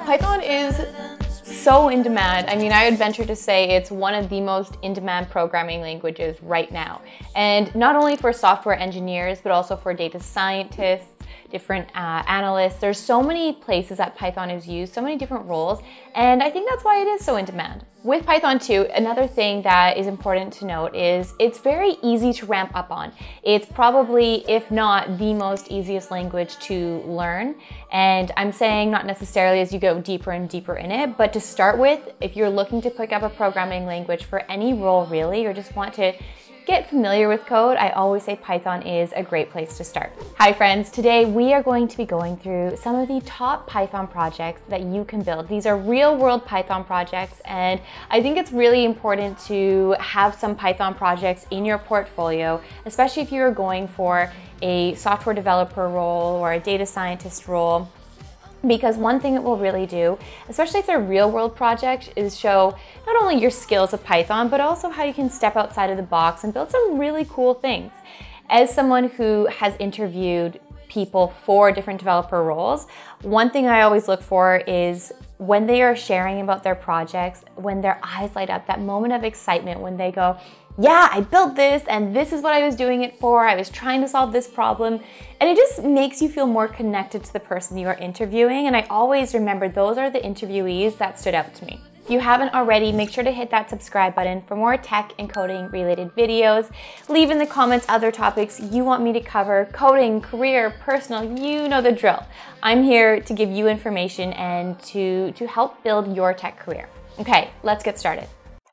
Python is so in demand. I mean, I would venture to say it's one of the most in-demand programming languages right now. And not only for software engineers, but also for data scientists, different analysts. There's so many places that Python is used, so many different roles, and I think that's why it is so in demand. With Python too, another thing that is important to note is it's very easy to ramp up on. It's probably, if not the most easiest language to learn. And I'm saying not necessarily as you go deeper and deeper in it, but to start with, if you're looking to pick up a programming language for any role really, or just want to get familiar with code, I always say Python is a great place to start. Hi friends, today we are going to be going through some of the top Python projects that you can build. These are real world Python projects, and I think it's really important to have some Python projects in your portfolio, especially if you're going for a software developer role or a data scientist role. Because one thing it will really do, especially if they're real world projects, is show not only your skills of Python, but also how you can step outside of the box and build some really cool things. As someone who has interviewed people for different developer roles, one thing I always look for is when they are sharing about their projects, when their eyes light up, that moment of excitement when they go, yeah, I built this and this is what I was doing it for. I was trying to solve this problem. And it just makes you feel more connected to the person you are interviewing. And I always remember those are the interviewees that stood out to me. If you haven't already, make sure to hit that subscribe button for more tech and coding related videos. Leave in the comments other topics you want me to cover, coding, career, personal, you know the drill. I'm here to give you information and to help build your tech career. Okay, let's get started.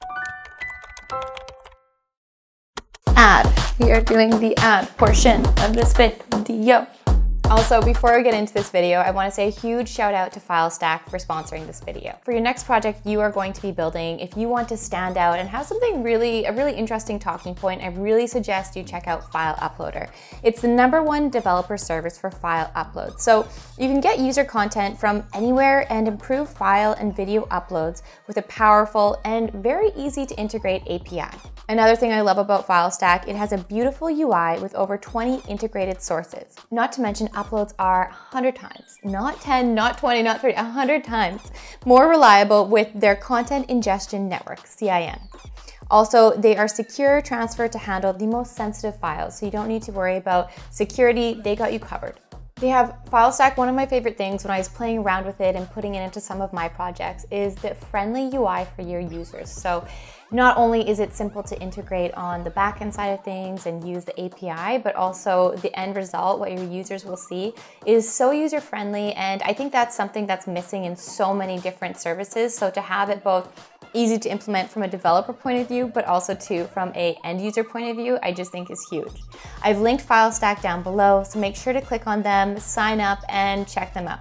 Ad. We are doing the ad portion of this video. Also, before I get into this video, I want to say a huge shout out to Filestack for sponsoring this video. For your next project you are going to be building, if you want to stand out and have something a really interesting talking point, I really suggest you check out File Uploader. It's the #1 developer service for file uploads. So you can get user content from anywhere and improve file and video uploads with a powerful and very easy to integrate API. Another thing I love about Filestack, it has a beautiful UI with over 20 integrated sources. Not to mention uploads are 100 times, not 10, not 20, not 30, 100 times more reliable with their content ingestion network, CIN. Also, they are secure transfer to handle the most sensitive files, so you don't need to worry about security, they got you covered. They have Filestack. One of my favorite things when I was playing around with it and putting it into some of my projects is the friendly UI for your users. So not only is it simple to integrate on the backend side of things and use the API, but also the end result, what your users will see, is so user-friendly. And I think that's something that's missing in so many different services. So to have it both easy to implement from a developer point of view, but also too from an end user point of view, I just think is huge. I've linked Filestack down below, so make sure to click on them, sign up, and check them out.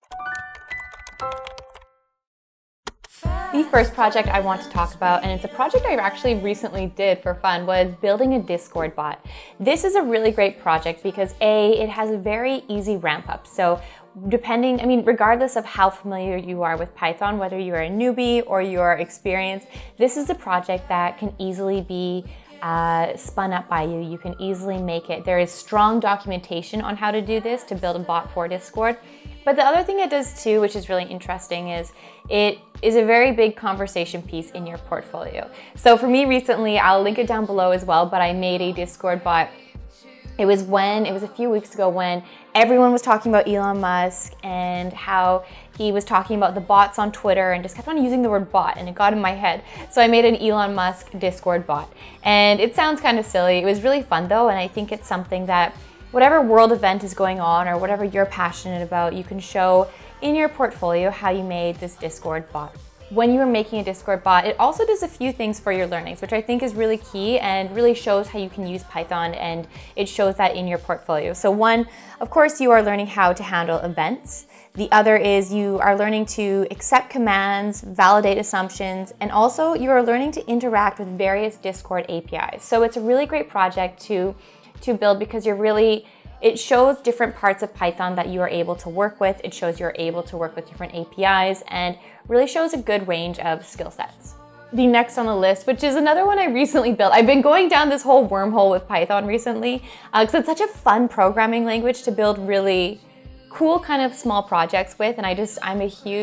The first project I want to talk about, and it's a project I actually recently did for fun, was building a Discord bot. This is a really great project because A, it has a very easy ramp up. So regardless of how familiar you are with Python, whether you're a newbie or you're experienced, this is a project that can easily be spun up by you. You can easily make it. There is strong documentation on how to do this, to build a bot for Discord. But the other thing it does too, which is really interesting, is it is a very big conversation piece in your portfolio. So for me recently, I'll link it down below as well, but I made a Discord bot. It was a few weeks ago when everyone was talking about Elon Musk and how he was talking about the bots on Twitter and just kept on using the word bot, and it got in my head. So I made an Elon Musk Discord bot. And it sounds kind of silly. It was really fun though, and I think it's something that whatever world event is going on or whatever you're passionate about, you can show in your portfolio how you made this Discord bot. When you are making a Discord bot, it also does a few things for your learnings, which I think is really key and really shows how you can use Python, and it shows that in your portfolio. So one, of course, you are learning how to handle events. The other is you are learning to accept commands, validate assumptions, and also you are learning to interact with various Discord APIs. So it's a really great project to build because it shows different parts of Python that you are able to work with. It shows you're able to work with different APIs and really shows a good range of skill sets. The next on the list, which is another one I recently built. I've been going down this whole wormhole with Python recently because it's such a fun programming language to build really cool kind of small projects with, and I'm a huge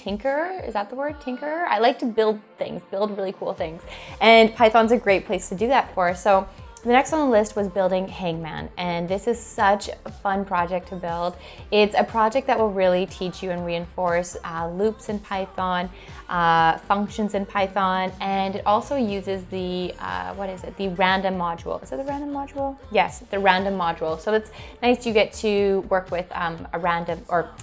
tinkerer. Is that the word, tinkerer? I like to build things, build really cool things. And Python's a great place to do that for. So the next on the list was building Hangman, and this is such a fun project to build. It's a project that will really teach you and reinforce loops in Python, functions in Python, and it also uses the, the random module. Is it the random module? Yes, the random module. So it's nice you get to work with the random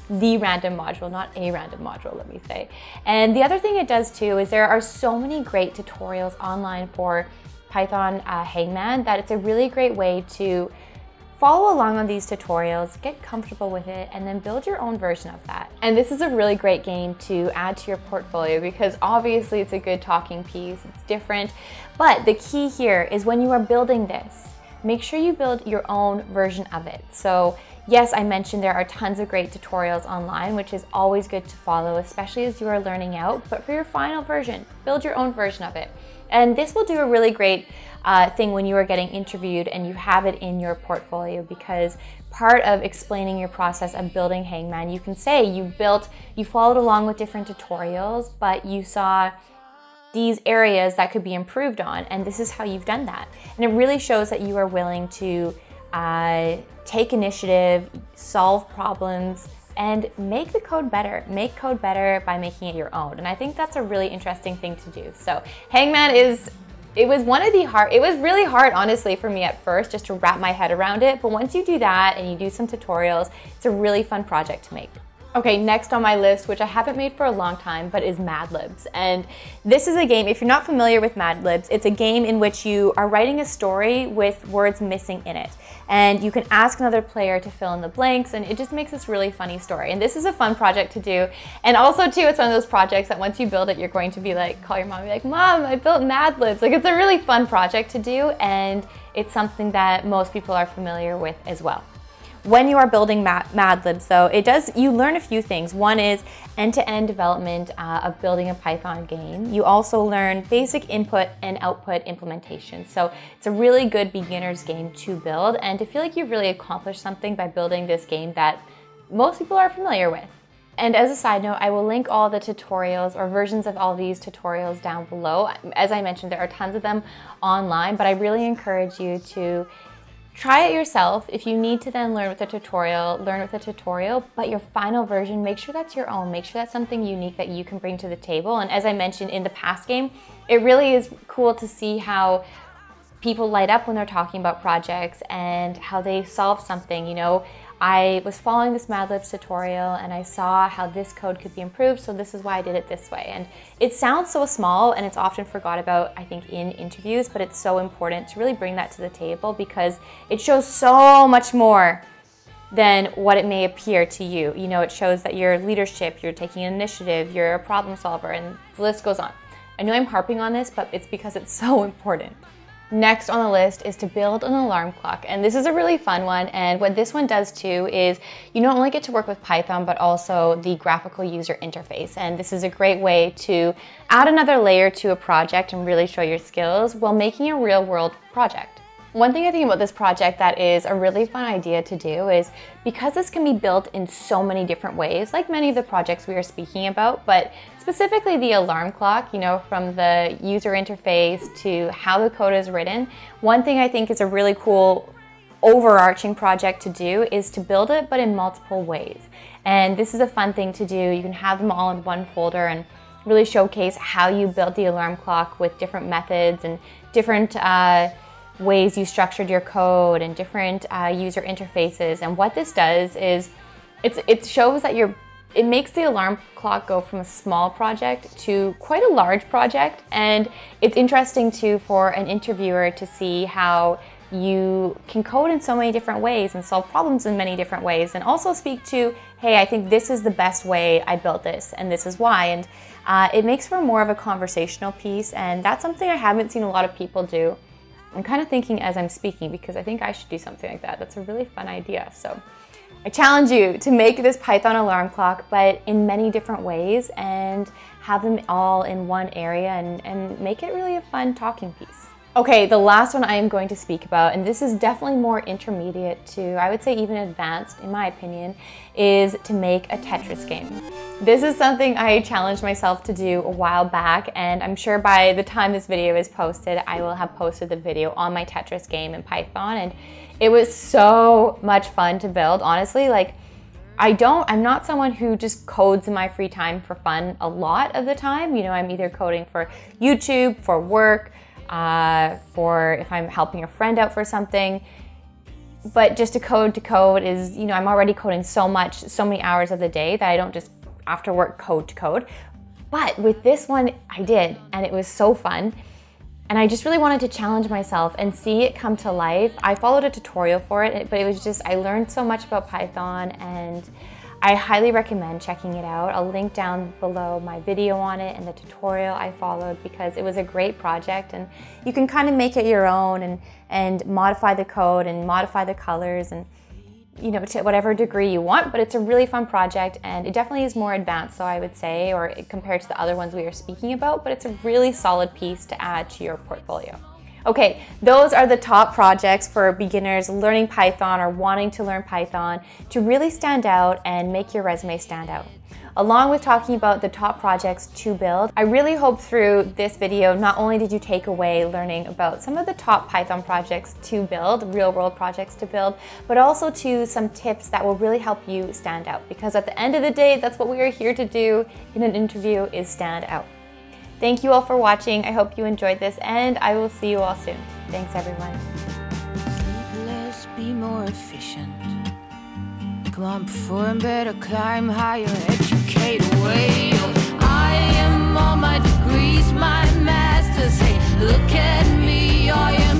module, not a random module, let me say. And the other thing it does too is there are so many great tutorials online for Python Hangman that it's a really great way to follow along on these tutorials, get comfortable with it, and then build your own version of that. And this is a really great game to add to your portfolio because obviously it's a good talking piece, it's different, but the key here is when you are building this, make sure you build your own version of it. So yes, I mentioned there are tons of great tutorials online, which is always good to follow, especially as you are learning out, but for your final version, build your own version of it. And this will do a really great thing when you are getting interviewed and you have it in your portfolio, because part of explaining your process of building Hangman, you can say you followed along with different tutorials, but you saw these areas that could be improved on, and this is how you've done that. And it really shows that you are willing to take initiative, solve problems, and make the code better. Make code better by making it your own. And I think that's a really interesting thing to do. So Hangman it was really hard, honestly, for me at first, just to wrap my head around it. But once you do that and you do some tutorials, it's a really fun project to make. Okay, next on my list, which I haven't made for a long time, but is Mad Libs. And this is a game, if you're not familiar with Mad Libs, it's a game in which you are writing a story with words missing in it. And you can ask another player to fill in the blanks, and it just makes this really funny story. And this is a fun project to do. And also too, it's one of those projects that once you build it, you're going to be like, call your mom and be like, Mom, I built Mad Libs. Like, it's a really fun project to do, and it's something that most people are familiar with as well. When you are building Mad Libs though, you learn a few things. One is end-to-end development of building a Python game. You also learn basic input and output implementation. So it's a really good beginner's game to build and to feel like you've really accomplished something by building this game that most people are familiar with. And as a side note, I will link all the tutorials or versions of all these tutorials down below. As I mentioned, there are tons of them online, but I really encourage you to try it yourself. If you need to then learn with a tutorial, learn with a tutorial, but your final version, make sure that's your own. Make sure that's something unique that you can bring to the table. And as I mentioned in the past game, it really is cool to see how people light up when they're talking about projects and how they solve something. You know, I was following this Mad Libs tutorial and I saw how this code could be improved, so this is why I did it this way. And it sounds so small and it's often forgot about, I think, in interviews, but it's so important to really bring that to the table because it shows so much more than what it may appear to you. You know, it shows that you're leadership, you're taking initiative, you're a problem solver, and the list goes on. I know I'm harping on this, but it's because it's so important. Next on the list is to build an alarm clock, and this is a really fun one, and what this one does too is you not only get to work with Python but also the graphical user interface, and this is a great way to add another layer to a project and really show your skills while making a real-world project. One thing I think about this project that is a really fun idea to do is because this can be built in so many different ways, like many of the projects we are speaking about, but specifically the alarm clock, you know, from the user interface to how the code is written. One thing I think is a really cool overarching project to do is to build it, but in multiple ways. And this is a fun thing to do. You can have them all in one folder and really showcase how you built the alarm clock with different methods and different ways you structured your code and different user interfaces. And what this does is it shows that it makes the alarm clock go from a small project to quite a large project. And it's interesting too for an interviewer to see how you can code in so many different ways and solve problems in many different ways, and also speak to, hey, I think this is the best way I built this and this is why. And it makes for more of a conversational piece, and that's something I haven't seen a lot of people do. I'm kind of thinking as I'm speaking because I think I should do something like that. That's a really fun idea. So I challenge you to make this Python alarm clock, but in many different ways, and have them all in one area and make it really a fun talking piece. Okay, the last one I am going to speak about, and this is definitely more intermediate to, I would say even advanced in my opinion, is to make a Tetris game. This is something I challenged myself to do a while back, and I'm sure by the time this video is posted, I will have posted the video on my Tetris game in Python, and it was so much fun to build. Honestly, like, I'm not someone who just codes in my free time for fun a lot of the time. You know, I'm either coding for YouTube, for work, for if I'm helping a friend out for something. But just to code is, you know, I'm already coding so many hours of the day that I don't just after work code to code. But with this one, I did, and it was so fun. And I just really wanted to challenge myself and see it come to life. I followed a tutorial for it, but it was just, I learned so much about Python, and I highly recommend checking it out. I'll link down below my video on it and the tutorial I followed, because it was a great project, and you can kind of make it your own and modify the code and modify the colors and, you know, to whatever degree you want, but it's a really fun project, and it definitely is more advanced, so I would say, or compared to the other ones we were speaking about, but it's a really solid piece to add to your portfolio. Okay, those are the top projects for beginners learning Python or wanting to learn Python to really stand out and make your resume stand out. Along with talking about the top projects to build, I really hope through this video, not only did you take away learning about some of the top Python projects to build, real world projects to build, but also to some tips that will really help you stand out. Because at the end of the day, that's what we are here to do in an interview, is stand out. Thank you all for watching. I hope you enjoyed this, and I will see you all soon. Thanks, everyone. Let's be more efficient. Come on, perform better, climb higher, educate away. I am all my degrees, my masters. Hey, look at me, I am